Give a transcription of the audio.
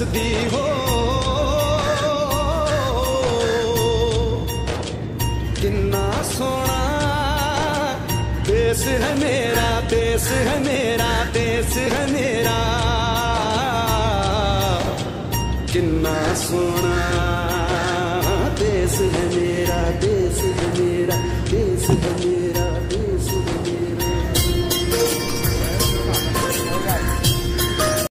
हसदी हो। किन्ना सोना देश है मेरा, देश है मेरा, देश है मेरा। किन्ना सोना देश है मेरा, देश है मेरा, देश है मेरा।